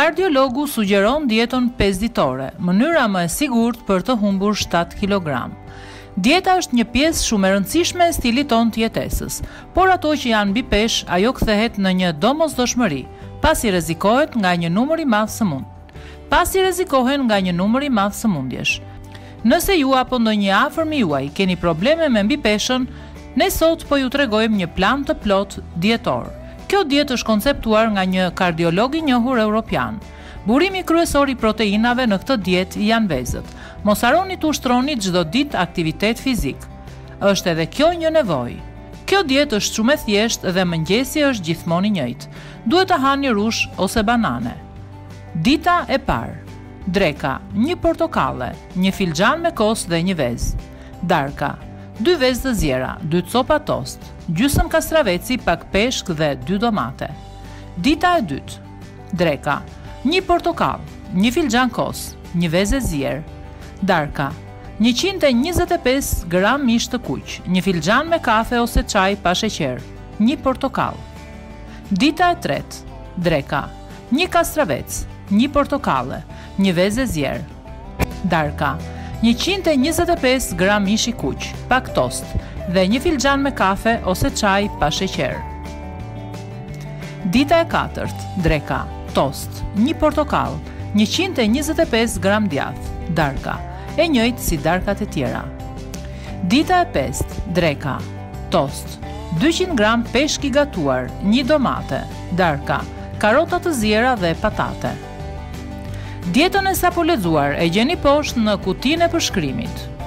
Kardiologu sugjeron dietën 5 ditore, mënyra më e sigurt për të humbur 7 kg. Dieta është një pjesë shumë e rëndësishme e stilit tonë të jetesës, por ato që janë mbi peshë, ajo kthehet në një domosdoshmëri, pasi rrezikohen nga një numër i madh sëmundjesh. Nëse ju apo ndonjë afërmi juaj keni probleme me mbipeshën, ne sot po ju tregojmë një plan të plot dietor. Kjo dietë është konceptuar nga një kardiolog i njohur evropian. Burimi kryesor i proteinave në këtë dietë janë vezët. Mos harroni të ushtroni çdo ditë aktivitet fizik. Është edhe kjo një nevojë. Kjo dietë është shumë e thjeshtë dhe mëngjesi është gjithmonë i njëjtë. Duhet të hani rush ose banane. Dita e parë. Dreka, 1 portokalle, 1 filxhan me kos dhe 1 vezë. Darka, 2 vezë të zjera, 2 copa tost, gjysmë kastraveci, pak peshk dhe 2 domate. Dita e dytë. Dreka, 1 portokall, 1 filxhan kos, 1 vezë e zjerë. Darka, 125 gram mish të kuq, 1 filxhan me kafe ose çaj pa sheqer, 1 portokall. Dita e tretë. Dreka, 1 kastravec, 1 portokalle, 1 vezë e zjerë. Darka, 125 gram mish i kuq, pak tost dhe 1 filxhan me kafe ose çaj pa sheqer. Dita e katërt. Dreka, tost, 1 portokall, 125 gram djath. Darka, e njëjtë si darkat e tjera. Dita e pestë. Dreka, tost, 200 gram peshk i gatuar, 1 domate. Darka, karota të zjera dhe patate. Dietën e sapo lexuar e gjeni poshtë në kutinë e përshkrimit.